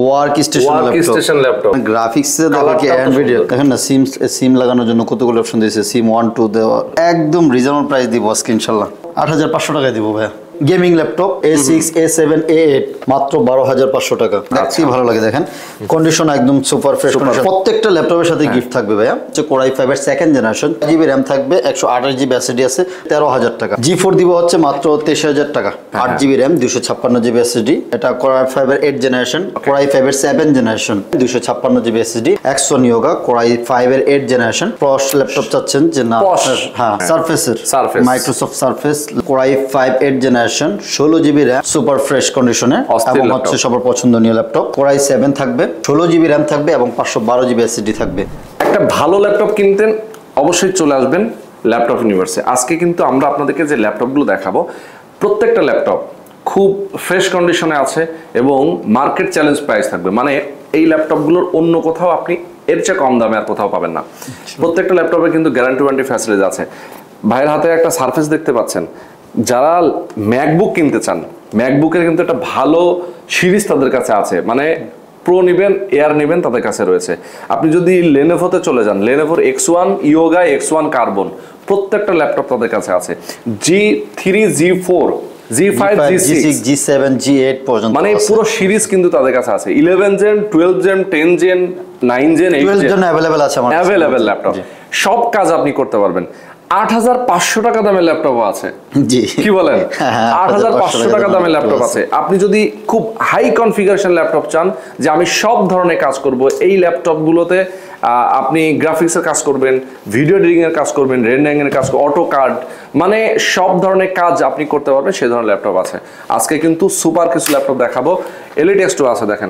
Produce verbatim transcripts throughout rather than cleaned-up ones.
Work station laptop workstation laptop graphics এ দেখো কি এনভিডিয়া দেখেন না সিম সিম লাগানোর জন্য কতগুলো অপশন দিয়েছে সিম ওয়ান টু দেওয়া একদম রিজনেবল প্রাইস দিব আজকে ইনশাআল্লাহ আট হাজার পাঁচশো টাকায় দিব ভাই gaming laptop A six A seven A eight মাত্র বারো হাজার পাঁচশো টাকা দেখতে ভালো লাগে দেখেন কন্ডিশন একদম সুপার ফ্রেশ কন্ডিশন প্রত্যেকটা ল্যাপটপের সাথে গিফট থাকবে ভাইয়া হচ্ছে কোর আই ফাইভ এর সেকেন্ড জেনারেশন জিবি র‍্যাম থাকবে একশো আঠাশ জিবি এসএসডি আছে তেরো হাজার টাকা জি ফোর দিব হচ্ছে মাত্র তেইশ হাজার টাকা আট জিবি র‍্যাম দুইশো ছাপ্পান্ন জিবি এসএসডি এটা কোর আই ফাইভ এর eight generation core i five এর সেভেন জেনারেশন দুইশো ছাপ্পান্ন জিবি এসএসডি একশো নিয়োগা কোর আই ফাইভ এর এইট জেনারেশন পশ ল্যাপটপ চাচ্ছেন যে না হ্যাঁ সারফেসের Microsoft Surface core i five eight generation ষোলো জিবি র‍্যাম সুপার ফ্রেশ কন্ডিশনে এবং হচ্ছে সবার পছন্দনীয় ল্যাপটপ কোর আই সেভেন থাকবে ষোলো জিবি র‍্যাম থাকবে এবং পাঁচশো বারো জিবি এসএসডি থাকবে একটা ভালো ল্যাপটপ কিনতেন অবশ্যই চলে আসবেন ল্যাপটপ ইউনিভার্সে আজকে কিন্তু আমরা আপনাদেরকে যে ল্যাপটপগুলো দেখাবো প্রত্যেকটা ল্যাপটপ খুব ফ্রেশ কন্ডিশনে আছে এবং মার্কেট চ্যালেঞ্জ প্রাইস থাকবে মানে এই ল্যাপটপগুলোর অন্য কোথাও আপনি এর চেয়ে কম দামে আর কোথাও পাবেন না প্রত্যেকটা ল্যাপটপে কিন্তু গ্যারান্টি ওয়ারেন্টি ফ্যাসিলিটি আছে ভাইয়ের হাতে একটা সারফেস দেখতে পাচ্ছেন যারা ম্যাকবুক কিনতে চান ম্যাকবুকের কিন্তু একটা ভালো সিরিজ তাদের কাছে আছে মানে প্রো নেবেন এয়ার নেবেন তাদের কাছে রয়েছে আপনি যদি লেনোভোতে চলে যান লেনোভোর X one Yoga X one Carbon প্রত্যেকটা ল্যাপটপ তাদের কাছে আছে G three G four G five G six G seven G eight পর্যন্ত মানে পুরো সিরিজ কিন্তু তাদের কাছে আছে eleven gen twelve gen ten gen nine gen eight gen available আছে আমার অ্যাভেলেবেল ল্যাপটপ সব কাজ আপনি করতে পারবেন আট হাজার পাঁচশো টাকা দামের ল্যাপটপ আছে জি কি বলেন আট হাজার পাঁচশো টাকা দামের ল্যাপটপ আছে আপনি যদি খুব হাই কনফিগারেশন ল্যাপটপ চান যে আমি সব ধরনের কাজ করব এই ল্যাপটপগুলোতে আপনি গ্রাফিক্সের কাজ করবেন ভিডিও এডিটিং এর কাজ করবেন রেন্ডারিং এর কাজ অটো কার্ড মানে সব ধরনের কাজ আপনি করতে পারবেন সেই ধরনের ল্যাপটপ আছে আজকে কিন্তু সুপার কিছু ল্যাপটপ দেখাবো এলইডি এক্স টু আছে দেখেন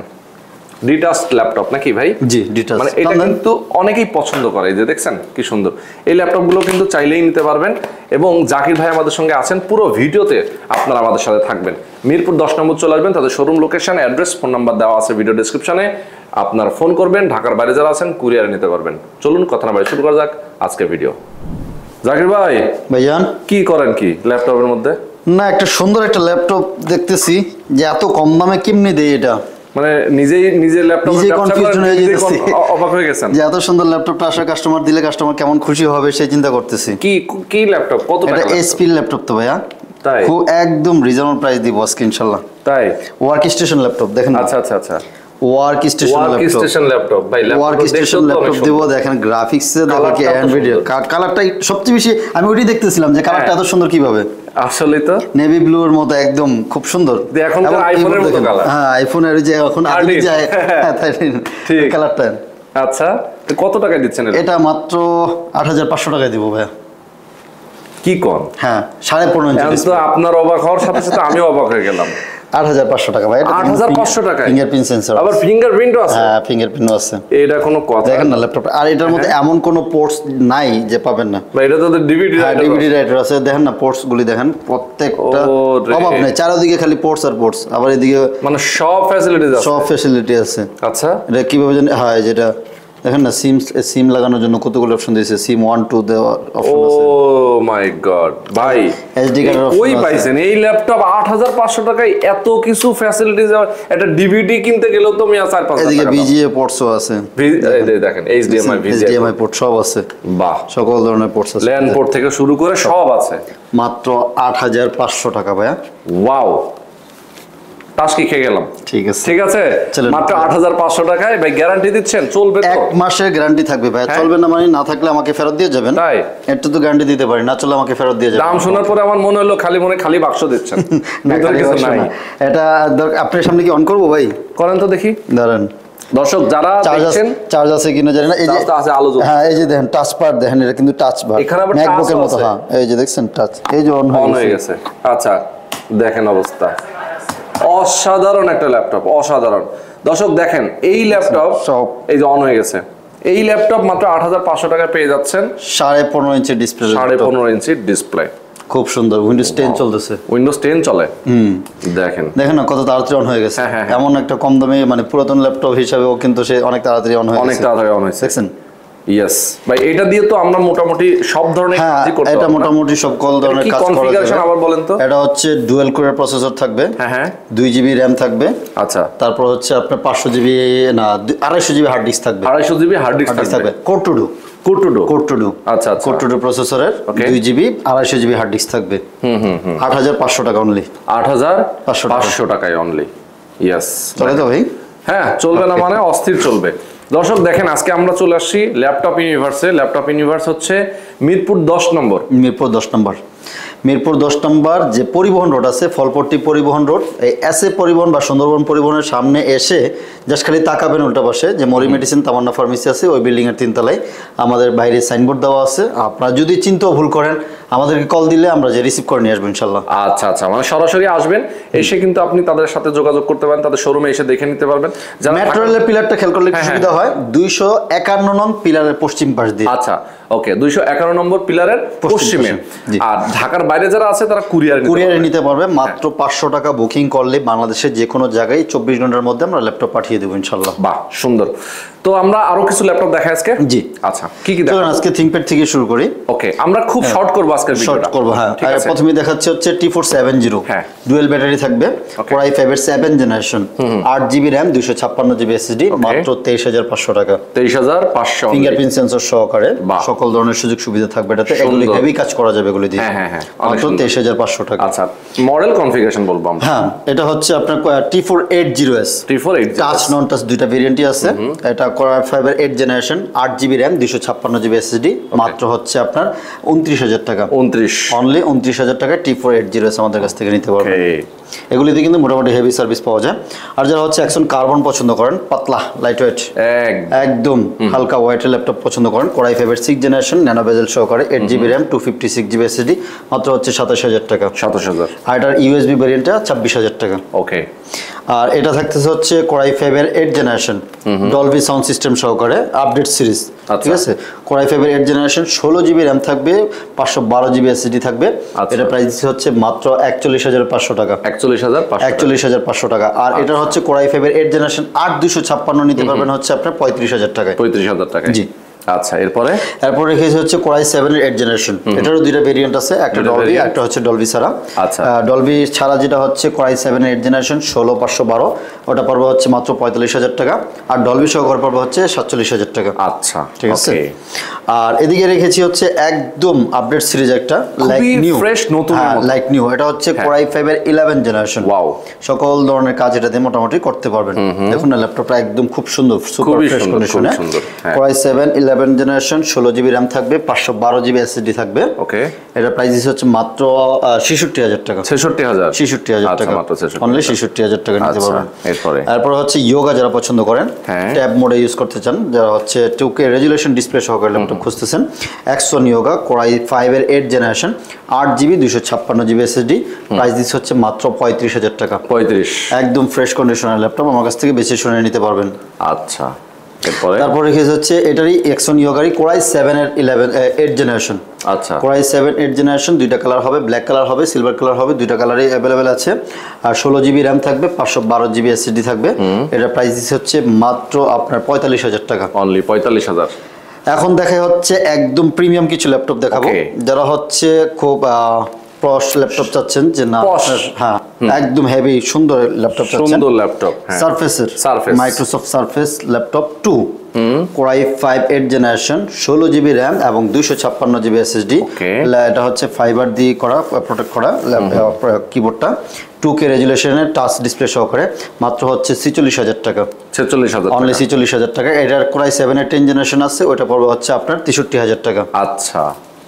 ডিটাচ ল্যাপটপ নাকি ভাই জি ডিটাচ মানে এটা কিন্তু অনেকেই পছন্দ করে এই যে দেখছেন কি সুন্দর এই ল্যাপটপগুলো কিন্তু চাইলেই নিতে পারবেন এবং জাকির ভাই আমাদের সঙ্গে আছেন পুরো ভিডিওতে আপনারা আমাদের সাথে থাকবেন মিরপুর দশ নম্বর চলে আসবেন তাদের showroom location address phone number দেওয়া আছে ভিডিও ডেসক্রিপশনে আপনারা ফোন করবেন ঢাকার বাইরে যারা আছেন কুরিয়ারে নিতে পারবেন চলুন কথা না বাইরে শুরু করা যাক আজকের ভিডিও জাকির ভাই ভাইজান কি করেন কি ল্যাপটপের মধ্যে না একটা সুন্দর একটা ল্যাপটপ দেখতেছি যে এত কম দামে কেমনে দেয় এটা মানে নিজেই নিজে ল্যাপটপ নিজে কনফিউশন হয়ে যাচ্ছে অবাক হয়ে গেছেন যে এত সুন্দর ল্যাপটপটা আসলে কাস্টমার দিলে কাস্টমার কেমন খুশি হবে সেই চিন্তা করতেছি কি কি ল্যাপটপ কত টাকা এটা এইচপি ল্যাপটপ তো ভাইয়া তাই খুব একদম রিজনেবল প্রাইস দিব আজকে ইনশাআল্লাহ তাই ওয়ার্ক স্টেশন ল্যাপটপ দেখেন আচ্ছা আচ্ছা আচ্ছা workstation laptop workstation laptop ভাই ওয়ার্ক স্টেশন ল্যাপটপ দেবো দেখেন গ্রাফিক্স এ দেখো কি এনভিডিয়া কালারটা সবচেয়ে বেশি আমি ওইটাই দেখতেছিলাম যে কালারটা এত সুন্দর কিভাবে আসলে তো নেভি ব্লু এর মতো একদম খুব সুন্দর এখন তো আইফোনের মতো কালার হ্যাঁ আইফোনের যে এখন আদি যায় তাই ঠিক কালারটা আচ্ছা তো কত টাকা দিচ্ছেন এটা মাত্র আট হাজার পাঁচশো টাকায় দিব ভাই কি কোন হ্যাঁ সাড়ে পনেরো ইঞ্চি তো আপনার অবাক হওয়ার সাথে সাথে আমি অবাক হয়ে গেলাম আট হাজার পাঁচশো টাকা ভাই আট হাজার পাঁচশো টাকা ফিঙ্গারপ্রিন্ট সেন্সর আবার ফিঙ্গারপ্রিন্টও আছে হ্যাঁ ফিঙ্গারপ্রিন্টও আছে এটা কোনো কথা দেখেন না ল্যাপটপ আর এটার মধ্যে এমন কোনো পোর্টস নাই যে পাবেন না ভাই এটা তো ডিভিডি রাইটার ডিভিডি রাইটার আছে দেখেন না পোর্টস গুলি দেখেন প্রত্যেকটা অভাব নেই চারদিকে খালি পোর্টস আর পোর্টস আবার এদিকে মানে সব ফ্যাসিলিটিজ আছে সব ফ্যাসিলিটি আছে আচ্ছা এটা কিভাবে জানেন হয় যেটা দেখেন না সিম সিম লাগানোর জন্য কতগুলো অপশন দিয়েছে সিম ওয়ান টু দেওয়া অপশন আছে ও মাই গড ভাই এসডি কার্ড অপশন ওই পাইছেন এই ল্যাপটপ আট হাজার পাঁচশো টাকায় এত কিছু ফ্যাসিলিটিজ একটা ডিভিডি কিনতে গেলেও তো মিয়া চার পাঁচ এদিকে ভিজিএ পোর্টসও আছে এই দেখেন এইচডিএমআই ভিজিএমআই পোর্ট সব আছে বাহ সকল ধরনের পোর্টস আছে ল্যান পোর্ট থেকে শুরু করে সব আছে মাত্র আট হাজার পাঁচশো টাকা ভাইয়া ওয়াও টাস কি খেয়ে গেলাম ঠিক আছে ঠিক আছে মাত্র আট হাজার পাঁচশো টাকায় ভাই গ্যারান্টি দিচ্ছেন চলবে তো এক মাসের গ্যারান্টি থাকবে ভাই চলবে না মানে না থাকলে আমাকে ফেরত দিয়ে যাবেন তাই একটু তো গ্যারান্টি দিতে পারি না চলে আমাকে ফেরত দিয়ে যাবেন দাম শোনার পরে আমার মনে হলো খালি মনে খালি বাক্স দিচ্ছেন ভিতরে কিছু নাই এটা আপনার সামনে কি অন করব ভাই করেন তো দেখি দাঁড়ান দর্শক যারা দেখছেন চার্জ আছে কিনা জানি না এই যে আছে আলো জ্বলছে হ্যাঁ এই যে দেখেন টাচ পার দেখেন এটা কিন্তু টাচ বার এখানে আবার ম্যাকবুকের মতো হ্যাঁ এই যে দেখছেন টাচ এই যে অন হয়ে গেছে আচ্ছা দেখেন অবস্থা অসাধারণ একটা ল্যাপটপ অসাধারণ দর্শক দেখেন এই ল্যাপটপ সব এই যে অন হয়ে গেছে এই ল্যাপটপ মাত্র আট হাজার পাঁচশো টাকায় পেয়ে যাচ্ছেন সাড়ে পনেরো ইঞ্চি ডিসপ্লে সাড়ে পনেরো ইঞ্চি ডিসপ্লে খুব সুন্দর উইন্ডোজ টেন চলতেছে উইন্ডোজ টেন চলে হুম দেখেন দেখেন না কত তাড়াতাড়ি অন হয়ে গেছে এমন একটা কম দামে মানে পুরাতন ল্যাপটপ হিসাবেও কিন্তু সে অনেক তাড়াতাড়ি অন হয়ে গেছে অনেক তাড়াতাড়ি অন হয়েছে দেখছেন ইয়েস ভাই, এটা দিয়ে তো আমরা মোটামুটি সব ধরনের কাজই করতে পারবো। এটা মোটামুটি সব কল ধরনের কাজ করা যাবে। কনফিগারেশন আবার বলেন তো। এটা হচ্ছে ডুয়াল কোরের প্রসেসর থাকবে, হ্যাঁ হ্যাঁ, দুই জিবি র্যাম থাকবে। আচ্ছা, তারপর হচ্ছে আপনার পাঁচশো জিবি না আড়াইশো জিবি হার্ড ডিস্ক থাকবে। আড়াইশো জিবি হার্ড ডিস্ক থাকবে। Core two duo core two duo core two duo আচ্ছা আচ্ছা, কোর টু ডু প্রসেসরের দুই জিবি আড়াইশো জিবি হার্ড ডিস্ক থাকবে। হুম হুম হুম, আট হাজার পাঁচশো টাকা অনলি। আট হাজার পাঁচশো পাঁচশো টাকায় অনলি। ইয়েস, চলে তো ভাই? হ্যাঁ চলবে না মানে অস্থির চলবে। দর্শক দেখেন, আজকে আমরা চলে আসছি ল্যাপটপ ইউনিভার্সে। ল্যাপটপ ইউনিভার্স হচ্ছে মিরপুর দশ নম্বর। মিরপুর দশ নম্বর মিরপুর দশ নম্বর যে পরিবহন রোড আছে, ফলপট্টি পরিবহন রোড, এই এসএ পরিবহন বা সুন্দরবন পরিবহনের সামনে এসে জাস্ট খালি তাকাবেন উল্টা পাশে যে মরি মেডিসিন তামান্না ফার্মেসি আছে, ওই বিল্ডিং এর তিনতলায় আমাদের বাইরে সাইনবোর্ড দেওয়া আছে। আপনারা যদি চিন্তাও ভুল করেন আমাদেরকে কল দিলে আমরা যে রিসিভ করে নিয়ে আসবো ইনশাল্লাহ। আচ্ছা আচ্ছা, মানে সরাসরি আসবেন, এসে কিন্তু আপনি তাদের সাথে যোগাযোগ করতে পারেন, তাদের শোরুমে এসে দেখে নিতে পারবেন। যারা মেট্রো রেলের পিলারটা খেয়াল করলে সুবিধা হয়, দুইশো একান্ন নং পিলারের পশ্চিম পাশ দিয়ে। আচ্ছা ওকে, দুইশো একান্ন নম্বর পিলারের পশ্চিমে। আর ঢাকার বাইরে যারা আছে তারা কুরিয়ার কুরিয়ারে নিতে পারবে। মাত্র পাঁচশো টাকা বুকিং করলে বাংলাদেশের যে কোনো জায়গায় চব্বিশ ঘন্টার মধ্যে আমরা ল্যাপটপ পাঠিয়ে দেবো ইনশাল্লাহ। বাহ সুন্দর। তো আমরা আরো কিছু ল্যাপটপ দেখাই আজকে। জি আচ্ছা, কি কি দেখাবো আজকে থিংকপ্যাড থেকে শুরু করি। ওকে, আমরা খুব শর্ট করব আজকের ভিডিওটা। শর্ট করব, হ্যাঁ। আর প্রথমে দেখাচ্ছে হচ্ছে টি ফোর সেভেন্টি, হ্যাঁ, ডুয়াল ব্যাটারি থাকবে, কোর আই ফাইভ এর সেভেন জেনারেশন, আট জিবি র্যাম, দুইশো ছাপ্পান্ন জিবি এসএসডি, মাত্র তেইশ হাজার পাঁচশো টাকা। তেইশ হাজার পাঁচশো, ফিঙ্গারপ্রিন্ট সেন্সর সহকারে সকল ধরনের সুযোগ সুবিধা থাকবে এটাতে। এগুলি হেভি কাজ করা যাবে এগুলি দিয়ে। হ্যাঁ হ্যাঁ, মাত্র তেইশ হাজার পাঁচশো টাকা। আচ্ছা, মডেল কনফিগারেশন বলবো আমরা। হ্যাঁ, এটা হচ্ছে আপনার T four eighty S, T four eighty touch non touch দুইটা ভেরিয়েন্টই আছে। এটা কোর আই ফাইভ এর এইট জেনারেশন, আট জিবি র্যাম, দুইশো ছাপ্পান্ন জিবি এসএসডি, মাত্র হচ্ছে আপনার উনত্রিশ হাজার টাকা। উনত্রিশ, অনলি উনত্রিশ হাজার টাকা টি ফোর এইটি এস আমাদের কাছ থেকে নিতে পারবেন। এগুলিতে কিন্তু মোটামুটি হেভি সার্ভিস পাওয়া যায়। আর যারা হচ্ছে একশন কার্বন পছন্দ করেন, পাতলা লাইট ওয়েট একদম হালকা ওয়েটের ল্যাপটপ পছন্দ করেন, কোর আই ফাইভ এর সিক্স জেনারেশন, ন্যানো বেজেল সহকারে, eight GB RAM, two fifty six GB SSD, মাত্র হচ্ছে সাতাশ হাজার টাকা। সাতাশ হাজার। আর এটার ইউএসবি ভেরিয়েন্টটা ছাব্বিশ হাজার টাকা। ওকে। আর এটা থাকতেছে হচ্ছে কোর আই ফাইভ এর eight generation, Dolby sound system সহকারে, আপডেট সিরিজ। ঠিক আছে, কোর আই ফাইভ এর এইট জেনারেশন, ষোলো জিবি র্যাম থাকবে, পাঁচশো বারো জিবি এসএসডি থাকবে। এটা প্রাইস হচ্ছে মাত্র একচল্লিশ হাজার পাঁচশো টাকা। একচল্লিশ হাজার একচল্লিশ হাজার পাঁচশো টাকা। আর এটা হচ্ছে কোর আই ফাইভ এর এইট জেনারেশন, আট দুইশো ছাপ্পান্ন নিতে পারবেন হচ্ছে আপনার পঁয়ত্রিশ হাজার টাকায়। পঁয়ত্রিশ হাজার টাকা, জি। আচ্ছা, এরপরে এরপর রেখেছে হচ্ছে কোর আই সেভেন এর এইট জেনারেশন। এটারও দুইটা ভেরিয়েন্ট আছে, একটা ডলবি, একটা হচ্ছে ডলবি ছাড়া। আচ্ছা, ডলবি ছাড়া যেটা হচ্ছে কোর আই সেভেন এর এইট জেনারেশন, ষোলো পাঁচশো বারো, ওটা পড়বে হচ্ছে মাত্র পঁয়তাল্লিশ হাজার টাকা। আর ডলবি সহকারে পড়বে হচ্ছে সাতচল্লিশ হাজার টাকা। আচ্ছা, ঠিক আছে। আর এদিকে রেখেছি হচ্ছে একদম আপডেট সিরিজ একটা, লাইক নিউ, ফ্রেশ নতুন, লাইক নিউ। এটা হচ্ছে কোর আই ফাইভ এর ইলেভেন জেনারেশন। ওয়াও, সকল ধরনের কাজ এটাতে মোটামুটি করতে পারবেন। দেখুন না, ল্যাপটপটা একদম খুব সুন্দর, সুপার ফ্রেশ কন্ডিশনে। Core i seven eleven generation, ষোলো জিবি র্যাম থাকবে, পাঁচশো বারো জিবি এসএসডি থাকবে। ওকে। এটা প্রাইস হচ্ছে মাত্র ছেষট্টি হাজার টাকা। ছেষট্টি হাজার ছেষট্টি হাজার টাকা, অনলি ছেষট্টি হাজার টাকা নিতে পারবেন। এরপরে এরপর হচ্ছে ইয়োগা যারা পছন্দ করেন, ট্যাব মোডে ইউজ করতে চান, যারা হচ্ছে টু কে রেজুলেশন ডিসপ্লে সহকারে ল্যাপটপ খুঁজতেছেন, একশন ইয়োগা, কোর আই ফাইভ এর এইট জেনারেশন, আট জিবি, দুইশো ছাপ্পান্ন জিবি এসএসডি, প্রাইস দিচ্ছে হচ্ছে মাত্র পঁয়ত্রিশ হাজার টাকা। পঁয়ত্রিশ, একদম ফ্রেশ কন্ডিশনের ল্যাপটপ, আমার কাছ থেকে বেশি শুনে নিতে পারবেন। আচ্ছা, তারপর রেখেছে হচ্ছে এটারই এক্সন ইয়োগারি, কোর আই সেভেন এর ইলেভেন এইট জেনারেশন। আচ্ছা, core i seven eight generation, দুইটা কালার হবে, ব্ল্যাক কালার হবে, সিলভার কালার হবে, দুইটা কালারই অ্যাভেলেবেল আছে। আর ষোলো জিবি র্যাম থাকবে, পাঁচশো বারো জিবি এসএসডি থাকবে। এটা প্রাইস দিচ্ছে হচ্ছে মাত্র আপনার পঁয়তাল্লিশ হাজার টাকা। অনলি পঁয়তাল্লিশ হাজার। এখন দেখা হচ্ছে একদম প্রিমিয়াম কিছু ল্যাপটপ দেখাবো, যারা হচ্ছে খুব পশ ল্যাপটপ চাচ্ছেন, যে না হ্যাঁ একদম হেভি সুন্দর ল্যাপটপ চাচ্ছেন, সুন্দর ল্যাপটপ, সারফেসের, Microsoft Surface laptop two, core i five eight generation, ষোলো জিবি র্যাম এবং দুইশো ছাপ্পান্ন জিবি এসএসডি। এটা হচ্ছে ফাইবার দিয়ে করা, প্রোটেক্ট করা কিবোর্ডটা, টু কে রেজুলেশনের টাচ ডিসপ্লে সহকারে, মাত্র হচ্ছে ছেচল্লিশ হাজার টাকা। ছেচল্লিশ হাজার, অনলি ছেচল্লিশ হাজার টাকা। এটার কোর আই সেভেন এর টেন জেনারেশন আছে, ওইটা পড়বে হচ্ছে আপনার তেষট্টি হাজার টাকা। আচ্ছা,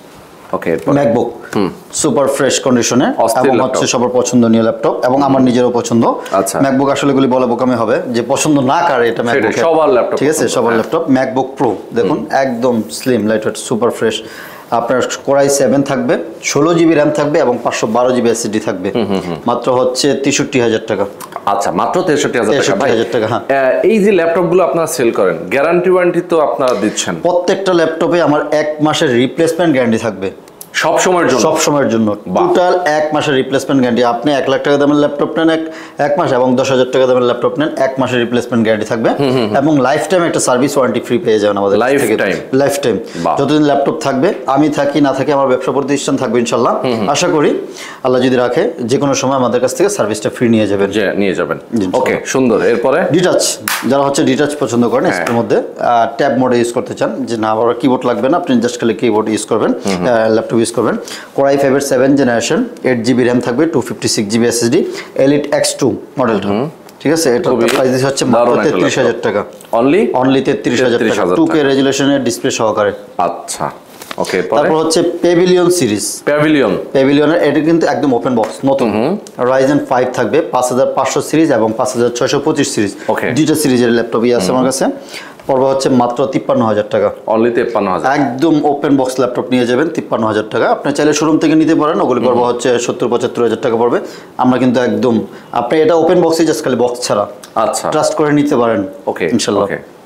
ওকে। ম্যাকবুক সুপার ফ্রেশ কন্ডিশনে, এবং হচ্ছে সবার পছন্দনীয় ল্যাপটপ, এবং আমার নিজেরও পছন্দ। ম্যাকবুক আসলে এগুলি বলা বোকামি হবে যে পছন্দ না কারে, এটা ম্যাকবুক সবার ল্যাপটপ, ঠিক আছে, সবার ল্যাপটপ। ম্যাকবুক প্রো দেখুন, একদম স্লিম লাইটওয়েট সুপার ফ্রেশ। আপনার কোর আই সেভেন থাকবে, ষোলো জিবি র্যাম থাকবে এবং পাঁচশো বারো জিবি এসএসডি থাকবে, মাত্র হচ্ছে তেষট্টি হাজার টাকা। আচ্ছা, মাত্র তেষট্টি হাজার টাকা। হ্যাঁ, এই যে ল্যাপটপগুলো আপনারা সেল করেন, গ্যারান্টি ওয়ারেন্টি তো আপনারা দিচ্ছেন? প্রত্যেকটা ল্যাপটপে আমার এক মাসের রিপ্লেসমেন্ট গ্যারান্টি থাকবে। সব সময়ের জন্য সব সময়ের জন্য টোটাল এক মাসের রিপ্লেসমেন্ট গ্যারান্টি। আপনি এক লাখ টাকা দামের ল্যাপটপ নেন এক এক মাস এবং দশ হাজার টাকা দামের ল্যাপটপ নেন এক মাসের রিপ্লেসমেন্ট গ্যারান্টি থাকবে এবং লাইফ টাইম একটা সার্ভিস ওয়ারেন্টি ফ্রি পেয়ে যাবেন আমাদের লাইফ টাইম লাইফ টাইম যতদিন ল্যাপটপ থাকবে, আমি থাকি না থাকি, আমার ব্যবসা প্রতিষ্ঠান থাকবে ইনশাল্লাহ। আশা করি আল্লাহ যদি রাখে যে কোনো সময় আমাদের কাছ থেকে সার্ভিসটা ফ্রি নিয়ে যাবেন নিয়ে যাবেন ওকে সুন্দর। এরপরে ডিটাচ, যারা হচ্ছে ডিটাচ পছন্দ করেন এর মধ্যে ট্যাব মোডে ইউজ করতে চান, যে না আবার কিবোর্ড লাগবে না, আপনি জাস্ট খালি কিবোর্ড ইউজ করবেন, ল্যাপটপ ইউজ করবেন। কোরাই ফাইভ এর seven generation, eight GB RAM থাকবে, two fifty six GB SSD, Elite X two মডেলটা, ঠিক আছে। এটা প্রাইস হচ্ছে মাত্র তেত্রিশ হাজার টাকা, অনলি অনলি তেত্রিশ হাজার টাকা, টু কে রেজুলেশনের ডিসপ্লে সহকারে। আচ্ছা ওকে, তারপর হচ্ছে প্যাভিলিয়ন সিরিজ, প্যাভিলিয়ন প্যাভিলিয়নের এটা কিন্তু একদম ওপেন বক্স নতুন, রাইজেন ফাইভ থাকবে, পাঁচ হাজার পাঁচশো সিরিজ এবং পাঁচ হাজার ছয়শো পঁচিশ সিরিজ, দুইটা সিরিজের ল্যাপটপই আছে আমার কাছে। পড়বে হচ্ছে মাত্র তিপ্পান্ন হাজার টাকা, অনলি তিপ্পান্ন হাজার, একদম ওপেন বক্স ল্যাপটপ নিয়ে যাবেন তিপ্পান্ন হাজার টাকা। আপনি চাইলে শোরুম থেকে নিতে পারেন, ওগুলি পড়বে হচ্ছে সত্তর পঁচাত্তর হাজার টাকা পড়বে। আমরা কিন্তু একদম আপনি এটা ওপেন বক্সে জাস্ট খালি বক্স ছাড়া, আচ্ছা, ট্রাস্ট করে নিতে পারেন ওকে ইনশাল্লাহ।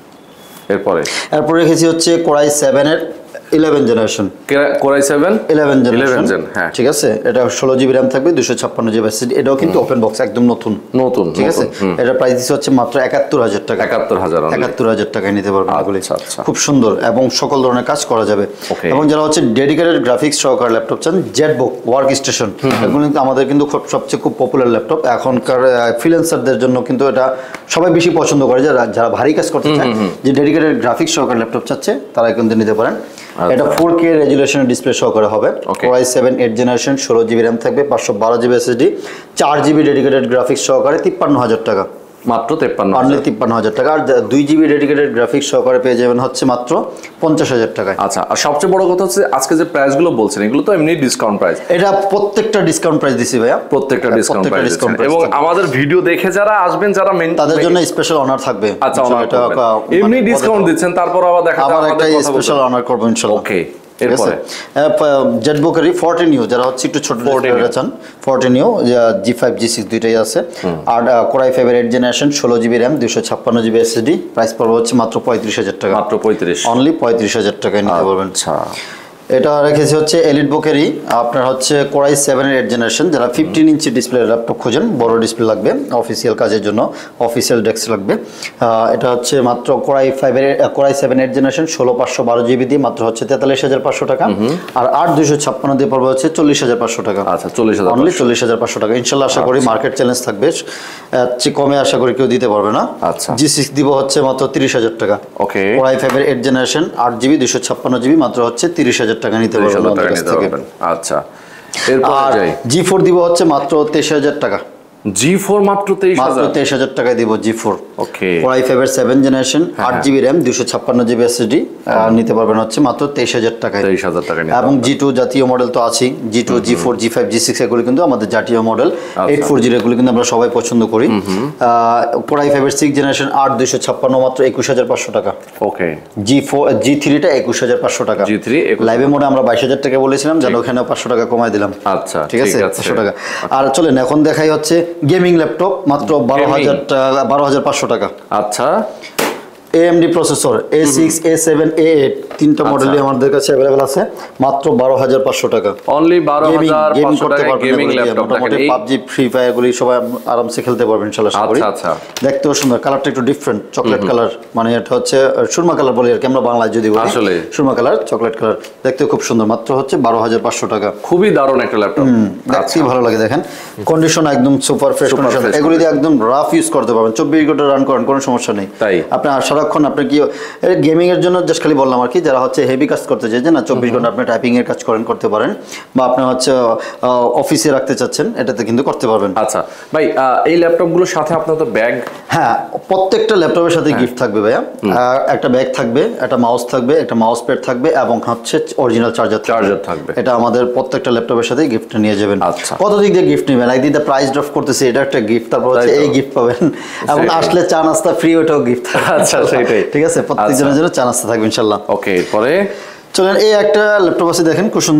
এরপরে এরপর রেখেছি হচ্ছে কোরাই সেভেন এর eleven generation, core i seven eleven generation, হ্যাঁ ঠিক আছে। এটা ষোলো জিবি র্যাম থাকবে, দুশো ছাপ্পান্ন জিবি এসএসডি, এটাও কিন্তু ওপেন বক্স একদম নতুন নতুন, ঠিক আছে। এটা প্রাইস দিচ্ছে হচ্ছে মাত্র একাত্তর হাজার টাকা, একাত্তর হাজার একাত্তর হাজার টাকায় নিতে পারবেন এগুলি, খুব সুন্দর এবং সকল ধরনের কাজ করা যাবে। এবং যারা হচ্ছে ডেডিকেটেড গ্রাফিক্স সহকারে ল্যাপটপ চান, জেটবুক ওয়ার্ক স্টেশন, এগুলো কিন্তু আমাদের কিন্তু সবচেয়ে খুব পপুলার ল্যাপটপ এখনকার ফ্রিল্যান্সারদের জন্য, কিন্তু এটা সবাই বেশি পছন্দ করে, যারা যারা ভারী কাজ করতে চায়, যে ডেডিকেটেড গ্রাফিক্স সহকারে ল্যাপটপ চাচ্ছে তারা কিন্তু নিতে পারেন। এটা ফোর কে রেজুলেশনের ডিসপ্লে সহকারে হবে, কোরাই সেভেন এইট জেনারেশন, ষোলো জিবি র্যাম থাকবে, পাঁচশো বারো জিবি এসএসডি, চার জিবি ডেডিকেটেড গ্রাফিক্স সহকারে, তিপ্পান্ন হাজার টাকা, মাত্র তিপ্পান্ন অনলি তিপ্পান্ন হাজার টাকা। আর দুই জিবি ডেডিকেটেড গ্রাফিক্স সহকারে পেয়ে যাবেন হচ্ছে মাত্র পঞ্চাশ হাজার টাকায়। আচ্ছা, আর সবচেয়ে বড় কথা হচ্ছে আজকে যে প্রাইস গুলো বলছেন এগুলো তো এমনি ডিসকাউন্ট প্রাইস, এটা প্রত্যেকটা ডিসকাউন্ট প্রাইস দিছি ভাইয়া, প্রত্যেকটা ডিসকাউন্ট প্রাইস, এবং আমাদের ভিডিও দেখে যারা আসবেন যারা মেন তাদের জন্য স্পেশাল অনার থাকবে। আচ্ছা, এমনি ডিসকাউন্ট দিচ্ছেন, তারপর আবার দেখা আবার একটা স্পেশাল অনার করব ইনশাআল্লাহ। ওকে, এরপরে জেটবুকেরই ফোরটিন ইউ, যারা হচ্ছে একটু ছোট চান, fourteen U G five G six দুইটাই আছে। আর কোরাই ফাইভ এর এইট জেনারেশন, ষোলো জিবি র্যাম, দুশো ছাপ্পান্ন জিবি এসএসডি, প্রাইস পড়বে হচ্ছে মাত্র পঁয়ত্রিশ হাজার টাকা, মাত্র পঁয়ত্রিশ অনলি পঁয়ত্রিশ হাজার টাকায় নিতে পারবেন। আচ্ছা, এটা রেখেছি হচ্ছে এলিট বুকেরই আপনার হচ্ছে কোরাই সেভেন এর এইট জেনারেশন, যারা ফিফটিন ইঞ্চি ডিসপ্লে ল্যাপটপ খোঁজেন, বড় ডিসপ্লে লাগবে অফিসিয়াল কাজের জন্য, অফিসিয়াল ডেস্ক লাগবে, এটা হচ্ছে মাত্র কোরাই ফাইভের কোরাই সেভেন এইট জেনারেশন, ষোলো পাঁচশো বারো জিবি দিয়ে মাত্র হচ্ছে তেতাল্লিশ হাজার পাঁচশো টাকা। আর আট দুইশো ছাপ্পান্ন দিয়ে পড়বে হচ্ছে চল্লিশ হাজার পাঁচশো টাকা। আচ্ছা, চল্লিশ হাজার অনলি চল্লিশ হাজার পাঁচশো টাকা ইনশাল্লাহ। আশা করি মার্কেট চ্যালেঞ্জ থাকবে, কমে আশা করি কেউ দিতে পারবে না। আচ্ছা, জি সিক্স দিব হচ্ছে মাত্র তিরিশ হাজার টাকা। ওকে, কোরাই ফাইভের এইট জেনারেশন, আট জিবি দুশো ছাপ্পান্ন জিবি, মাত্র হচ্ছে তিরিশ হাজার টাকা নিতে পারবেন। আচ্ছা, এরপর জি ফোর দিব হচ্ছে মাত্র তেইশ হাজার টাকা, জি ফোর মাত্র তেইশ হাজার তেইশ হাজার টাকায় দিব G four. Okay, core i five এর সেভেন জেনারেশন, আট জিবি র্যাম, দুশো ছাপ্পান্ন জিবি এসএসডি, নিতে পারবেন হচ্ছে মাত্র তেইশ হাজার টাকায়, তেইশ হাজার টাকা। এবং জি টু জাতীয় মডেল তো আছেই, G two G four G five G six এগুলো কিন্তু আমাদের জাতীয় মডেল, এইট ফোর জিরো এগুলো কিন্তু আমরা সবাই পছন্দ করি। কোরাই ফাইভ এর সিক্স জেনারেশন, আট দুইশো ছাপ্পান্ন, মাত্র একুশ হাজার পাঁচশো টাকা। ওকে, জি ফোর জি থ্রিটা একুশ হাজার পাঁচশো টাকা, জি থ্রি লাইভে মোডে আমরা বাইশ হাজার টাকা বলেছিলাম, যেন ওখানে পাঁচশো টাকা কমাই দিলাম। আচ্ছা, ঠিক আছে, পাঁচশো টাকা। আর চলেন এখন দেখাই হচ্ছে গেমিং ল্যাপটপ, মাত্র বারো হাজার টাকা, বারো হাজার পাঁচশো টাকা। আচ্ছা, AMD processor A six A seven A eight তিনটা মডেলই আমাদের কাছে अवेलेबल আছে, মাত্র বারো হাজার পাঁচশো টাকা অনলি, বারো হাজার পাঁচশো টাকা গেমিং ল্যাপটপ। মোটামুটি পাবজি ফ্রি ফায়ার গুলি সবাই আরামসে খেলতে পারবেন ইনশাআল্লাহ। আচ্ছা আচ্ছা, দেখতেও সুন্দর, কালারটা একটু ডিফারেন্ট, চকলেট কালার, মানে এটা হচ্ছে সুরমা কালার বলি আর কি আমরা বাংলায় যদি বলি, আসলে সুরমা কালার, চকলেট কালার, দেখতেও খুব সুন্দর, মাত্র হচ্ছে বারো হাজার পাঁচশো টাকা। খুবই দারুণ একটা ল্যাপটপ, দেখতেই ভালো লাগে, দেখেন কন্ডিশন একদম সুপার ফ্রেশ কন্ডিশন, এগুলি দিয়ে একদম রাফ ইউজ করতে পারবেন, চব্বিশ ঘন্টা রান করেন কোনো সমস্যা নেই। তাই আপনি সারাক্ষণ আপনি কি গেমিং এর জন্য জাস্ট খালি বললাম আর কি, যারা হচ্ছে হেভি কাজ করতে চাই, যে না চব্বিশ ঘন্টা আপনি টাইপিং এর কাজ করেন করতে পারেন, বা আপনি হচ্ছে অফিসে রাখতে চাচ্ছেন, এটাতে কিন্তু করতে পারবেন। আচ্ছা ভাই, এই ল্যাপটপগুলোর সাথে আপনার তো ব্যাগ, হ্যাঁ প্রত্যেকটা ল্যাপটপের সাথে গিফট থাকবে ভাইয়া, একটা ব্যাগ থাকবে, একটা মাউস থাকবে, একটা মাউস প্যাড থাকবে, এবং হচ্ছে অরিজিনাল চার্জার চার্জার থাকবে। এটা আমাদের প্রত্যেকটা ল্যাপটপের সাথে গিফট নিয়ে যাবেন। আচ্ছা, কত দিক দিয়ে গিফট নেবেন, একদিকে প্রাইস ড্রপ করতেছে, এটা একটা গিফট, তারপর হচ্ছে এই গিফট পাবেন, এবং আসলে চা নাস্তা ফ্রি, ওটাও গিফট। আচ্ছা সেটাই, ঠিক আছে, প্রত্যেকজনের জন্য চা নাস্তা থাকবে ইনশাআল্লাহ। ওকে, পরে চলেন এই একটা ল্যাপটপ আছে, দেখেন খুব সুন্দর,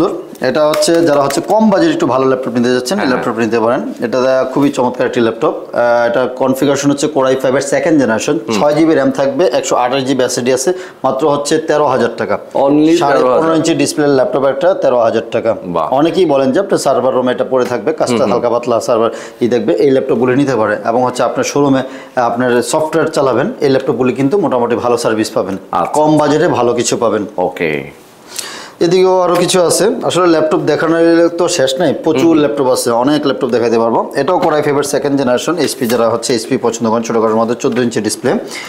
এটা হচ্ছে যারা হচ্ছে কম বাজেট একটু ভালো ল্যাপটপ নিতে যাচ্ছেন এই ল্যাপটপ নিতে পারেন। এটা খুবই চমৎকার একটি ল্যাপটপ। এটা কনফিগারেশন হচ্ছে কোর আই ফাইভ এর সেকেন্ড জেনারেশন, ছয় জিবি র্যাম থাকবে, একশো আঠাশ জিবি এসএসডি আছে, মাত্র হচ্ছে তেরো হাজার টাকা। অনলি সাড়ে পনেরো ইঞ্চি ডিসপ্লে ল্যাপটপ একটা তেরো হাজার টাকা। অনেকেই বলেন যে আপনার সার্ভার রুমে এটা পড়ে থাকবে, কাজটা হালকা পাতলা সার্ভার ই দেখবে, এই ল্যাপটপগুলি নিতে পারে। এবং হচ্ছে আপনার শোরুমে আপনার সফটওয়্যার চালাবেন, এই ল্যাপটপগুলি কিন্তু মোটামুটি ভালো সার্ভিস পাবেন, কম বাজেটে ভালো কিছু পাবেন। ওকে, এদিকেও আরো কিছু আছে। আসলে ল্যাপটপ দেখানোর তো শেষ নাই, প্রচুর ল্যাপটপ আছে, অনেক ল্যাপটপ দেখাতে পারবো। এটাও কোর আই ফাইভ এর সেকেন্ড জেনারেশন, এইচপি যারা হচ্ছে এইচপি পছন্দ করেন ছোটখাটোর মধ্যে, চোদ্দ inch display,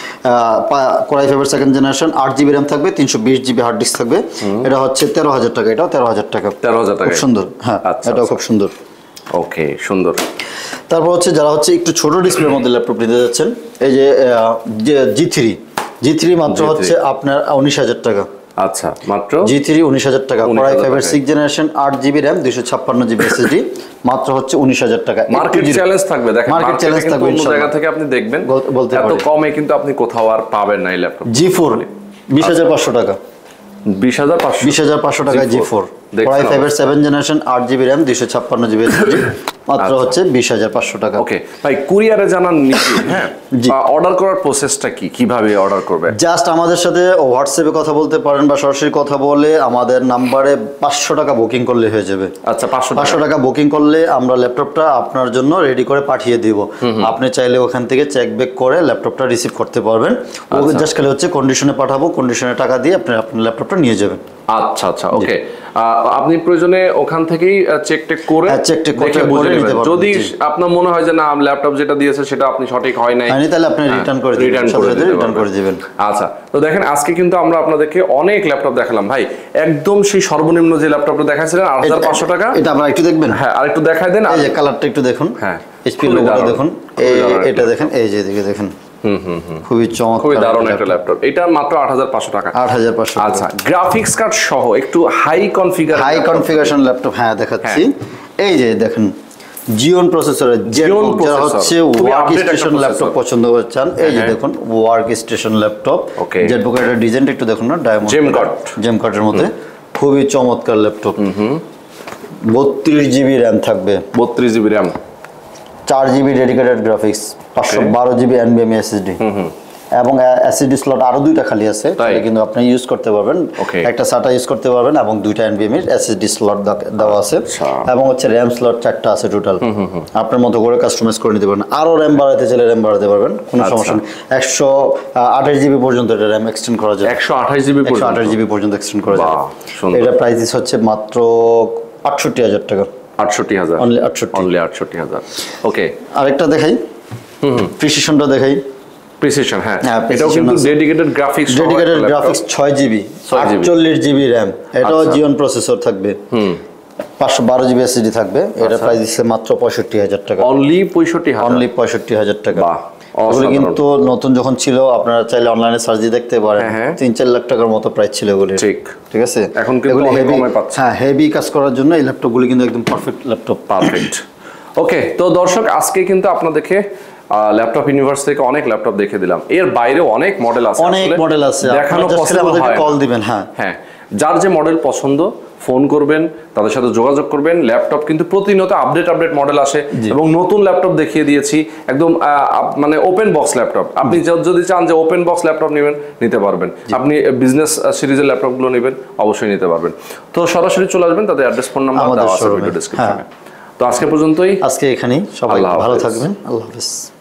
core i five এর সেকেন্ড জেনারেশন, আট জিবি র্যাম থাকবে, তিনশো বিশ জিবি হার্ড ডিস্ক থাকবে। এটা হচ্ছে তেরো হাজার টাকা, এটাও তেরো হাজার টাকা। তেরো হাজার টাকা, খুব সুন্দর। হ্যাঁ, এটাও খুব সুন্দর। ওকে, সুন্দর। তারপর হচ্ছে যারা হচ্ছে একটু ছোট ডিসপ্লের মধ্যে ল্যাপটপ নিতে যাচ্ছেন, এই যে জি থ্রি জি থ্রি মাত্র হচ্ছে আপনার উনিশ হাজার টাকা। আচ্ছা, মাত্র জি থ্রি উনিশ হাজার টাকা। কোর আই ফাইভ এর সিক্স জেনারেশন, আট জিবি র্যাম, দুইশো ছাপ্পান্ন জিবি এসএসডি, মাত্র হচ্ছে উনিশ হাজার টাকা। মার্কেট চ্যালেঞ্জ থাকবে, দেখেন মার্কেট চ্যালেঞ্জ থাকবে, অন্য জায়গা থেকে আপনি দেখবেন বলতে এত কমে কিন্তু আপনি কোথাও আর পাবেন না এই ল্যাপটপ। জি ফোর বিশ হাজার পাঁচশো টাকা, বিশ হাজার পাঁচশো বিশ হাজার পাঁচশো টাকা G four. Core i five এর সেভেন জেনারেশন, আট জিবি র্যাম, দুইশো ছাপ্পান্ন জিবি এসএসডি, মাত্র হচ্ছে বিশ হাজার পাঁচশো টাকা। ওকে ভাই, কুরিয়ারে জানান নিচে, হ্যাঁ, অর্ডার করার প্রসেসটা কি, কিভাবে অর্ডার করবে? জাস্ট আমাদের সাথে হোয়াটসঅ্যাপে কথা বলতে পারেন বা সরাসরি কথা বলে আমাদের নাম্বারে পাঁচশো টাকা বুকিং করলে হয়ে যাবে। আচ্ছা, পাঁচশো পাঁচশো টাকা বুকিং করলে আমরা ল্যাপটপটা আপনার জন্য রেডি করে পাঠিয়ে দিব। আপনি চাইলে ওখান থেকে চেক ব্যাক করে ল্যাপটপটা রিসিভ করতে পারবেন। ওকে জাস্ট খালি হচ্ছে কন্ডিশনে পাঠাবো, কন্ডিশনে টাকা দিয়ে আপনি আপনার ল্যাপটপটা নিয়ে যাবেন। আচ্ছা আচ্ছা, ওকে। আপনি প্রয়োজনে ওখান থেকেই চেক টেক করে চেক টেক করে বুঝে নিতে পারবেন। যদি আপনার মনে হয় যে না ল্যাপটপ যেটা দিয়েছে সেটা আপনি সঠিক হয় নাই, তাহলে আপনি রিটার্ন করে দিবেন, রিটার্ন করে দিবেন। আচ্ছা, তো দেখেন আজকে কিন্তু আমরা আপনাদেরকে অনেক ল্যাপটপ দেখালাম ভাই, একদম সেই সর্বনিম্ন যে ল্যাপটপটা দেখাচ্ছিলেন আট হাজার পাঁচশো টাকা, এটা আপনারা একটু দেখবেন। হ্যাঁ, আর একটু দেখাই দেন। এই যে কালারটা একটু দেখুন, হ্যাঁ, এইচপি লোগোটা দেখুন, এই এটা দেখেন, এই যে এদিকে দেখেন, হুম হুম হুম, খুবই চমৎকার, খুবই দারুণ একটা ল্যাপটপ। এটা মাত্র আট হাজার পাঁচশো টাকা। আট হাজার পাঁচশো। আচ্ছা, গ্রাফিক্স কার্ড সহ একটু high configure high configuration laptop, হ্যাঁ দেখাচ্ছি। এই যে দেখেন জিওন প্রসেসরের, জিওন যারা হচ্ছে ওয়ার্ক স্টেশন ল্যাপটপ পছন্দ করছেন, এই যে দেখুন ওয়ার্ক স্টেশন ল্যাপটপ। জেটবুকের একটা ডিজাইনটা একটু দেখুন না, ডায়মন্ড জেম কাট, জেম কাটের মধ্যে, খুবই চমৎকার ল্যাপটপ। বত্রিশ জিবি র্যাম থাকবে, বত্রিশ জিবি র্যাম, চার জিবি ডেডিকেটেড গ্রাফিক্স, পাঁচশো বারো জিবি এনভিএমই এসএসডি, এবং এসএসডি স্লট আরো দুইটা খালি আছে, কিন্তু আপনি ইউজ করতে পারবেন। একটা সাটা ইউজ করতে পারবেন এবং দুইটা এনভিএমই এসএসডি স্লট দেওয়া আছে, এবং হচ্ছে র্যাম স্লট চারটা আছে টোটাল। আপনার মতো করে কাস্টমাইজ করে নিতে পারবেন। আরো র্যাম বাড়াতে চাইলে র্যাম বাড়াতে পারবেন, কোনো সমস্যা নেই। একশো আঠাশ জিবি পর্যন্ত এটা র্যাম এক্সটেন্ড করা যায়, একশো আঠাশ জিবি একশো আঠাশ জিবি পর্যন্ত এক্সটেন্ড করা যায়। এটা প্রাইস হচ্ছে মাত্র আটষট্টি হাজার টাকা। আটষট্টি হাজার, অনলি আটষট্টি, অনলি আটষট্টি হাজার। ওকে, আরেকটা দেখাই, হুম হুম, প্রিসিশনটা দেখাই। প্রিসিশন, হ্যাঁ, এটাও কিন্তু ডেডিকেটেড গ্রাফিক্স, ডেডিকেটেড গ্রাফিক্স, ছয় জিবি, আটচল্লিশ জিবি র্যাম, এটাও জিওন প্রসেসর থাকবে, হুম, পাঁচশো বারো জিবি এসএসডি থাকবে। এটা প্রাইস দিচ্ছে মাত্র পঁয়ষট্টি হাজার টাকা, অনলি পঁয়ষট্টি হাজার, অনলি পঁয়ষট্টি হাজার টাকা। ওগুলো কিন্তু নতুন যখন ছিল, আপনারা চাইলে অনলাইনে সার্চ দিয়ে দেখতে পারেন, তিন চার লাখ টাকার মতো প্রাইস ছিল এগুলো। ঠিক ঠিক আছে, এখন কিন্তু অনেক কমে পাচ্ছেন। হ্যাঁ, হেভি কাজ করার জন্য এই ল্যাপটপগুলো কিন্তু একদম পারফেক্ট ল্যাপটপ, পারফেক্ট। ওকে, তো দর্শক আজকে কিন্তু আপনাদেরকে ল্যাপটপ ইউনিভার্স থেকে অনেক ল্যাপটপ দেখে দিলাম। এর বাইরে অনেক মডেল আছে, অনেক মডেল আছে, দেখানো পসিবল হয়, কল দিবেন। হ্যাঁ হ্যাঁ, যার যে মডেল পছন্দ ফোন করবেন, তাদের সাথে যোগাযোগ করবেন। ল্যাপটপ কিন্তু প্রতিনিয়ত আপডেট আপডেট মডেল আসে, এবং নতুন ল্যাপটপ দেখিয়ে দিয়েছি একদম মানে ওপেন বক্স ল্যাপটপ। আপনি যদি চান যে ওপেন বক্স ল্যাপটপ নেবেন, নিতে পারবেন। আপনি বিজনেস সিরিজের ল্যাপটপগুলো নেবেন, অবশ্যই নিতে পারবেন। তো সরাসরি চলে আসবেন, তাদের অ্যাড্রেস, ফোন নাম্বার দেওয়া আছে ভিডিও ডেসক্রিপশনে। তো আজকে পর্যন্তই, আজকে এখানেই, সবাই ভালো থাকবেন, আল্লাহ হাফেজ।